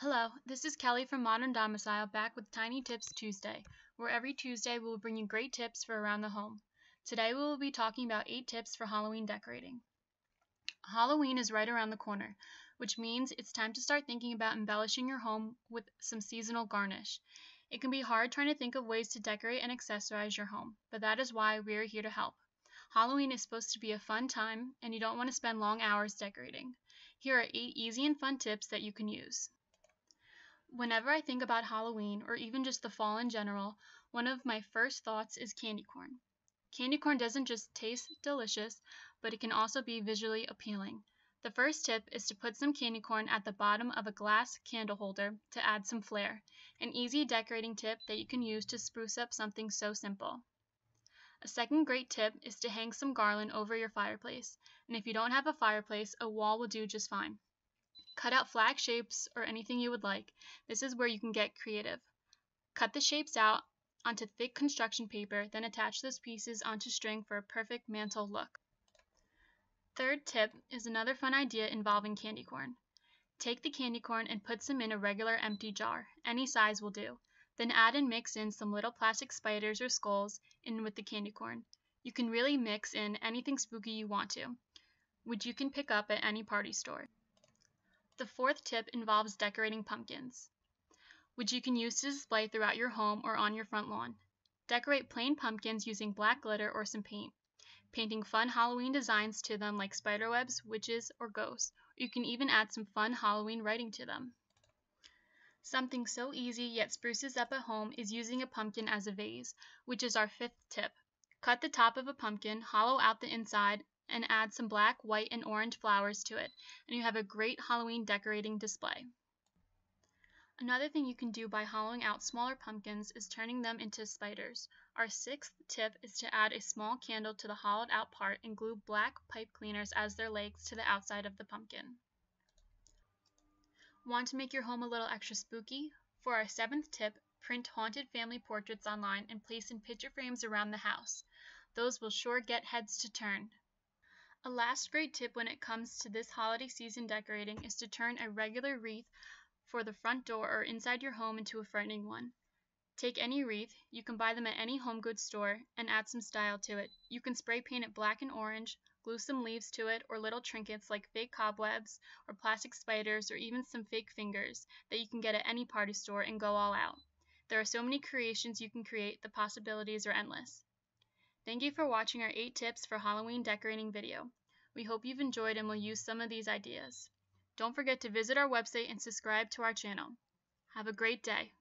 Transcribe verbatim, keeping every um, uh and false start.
Hello, this is Kelly from Modern Domicile back with Tiny Tips Tuesday, where every Tuesday we will bring you great tips for around the home. Today we will be talking about eight tips for Halloween decorating. Halloween is right around the corner, which means it's time to start thinking about embellishing your home with some seasonal garnish. It can be hard trying to think of ways to decorate and accessorize your home, but that is why we are here to help. Halloween is supposed to be a fun time, and you don't want to spend long hours decorating. Here are eight easy and fun tips that you can use. Whenever I think about Halloween, or even just the fall in general, one of my first thoughts is candy corn. Candy corn doesn't just taste delicious, but it can also be visually appealing. The first tip is to put some candy corn at the bottom of a glass candle holder to add some flair, an easy decorating tip that you can use to spruce up something so simple. A second great tip is to hang some garland over your fireplace, and if you don't have a fireplace, a wall will do just fine. Cut out flag shapes or anything you would like. This is where you can get creative. Cut the shapes out onto thick construction paper, then attach those pieces onto string for a perfect mantle look. Third tip is another fun idea involving candy corn. Take the candy corn and put some in a regular empty jar. Any size will do. Then add and mix in some little plastic spiders or skulls in with the candy corn. You can really mix in anything spooky you want to, which you can pick up at any party store. The fourth tip involves decorating pumpkins, which you can use to display throughout your home or on your front lawn. Decorate plain pumpkins using black glitter or some paint, painting fun Halloween designs to them like spiderwebs, witches, or ghosts. Or you can even add some fun Halloween writing to them. Something so easy yet spruces up at home is using a pumpkin as a vase, which is our fifth tip. Cut the top of a pumpkin, hollow out the inside, and add some black, white, and orange flowers to it, and you have a great Halloween decorating display. Another thing you can do by hollowing out smaller pumpkins is turning them into spiders. Our sixth tip is to add a small candle to the hollowed out part and glue black pipe cleaners as their legs to the outside of the pumpkin. Want to make your home a little extra spooky? For our seventh tip, print haunted family portraits online and place in picture frames around the house. Those will sure get heads to turn. A last great tip when it comes to this holiday season decorating is to turn a regular wreath for the front door or inside your home into a frightening one. Take any wreath, you can buy them at any home goods store, and add some style to it. You can spray paint it black and orange, glue some leaves to it, or little trinkets like fake cobwebs or plastic spiders or even some fake fingers that you can get at any party store and go all out. There are so many creations you can create, the possibilities are endless. Thank you for watching our eight tips for Halloween decorating video. We hope you've enjoyed and will use some of these ideas. Don't forget to visit our website and subscribe to our channel. Have a great day.